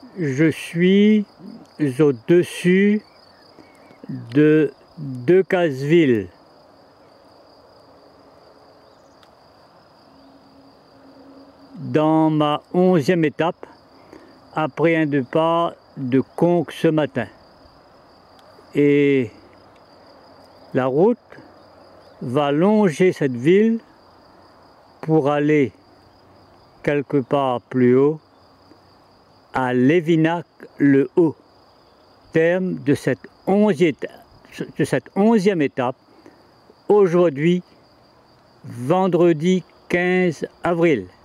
Je suis au-dessus de Decazeville. Dans ma 11e étape, après un départ de Conques ce matin. Et la route va longer cette ville pour aller quelque part plus haut à Lévinac-le-Haut, terme de cette 11e étape, aujourd'hui, vendredi 15 avril.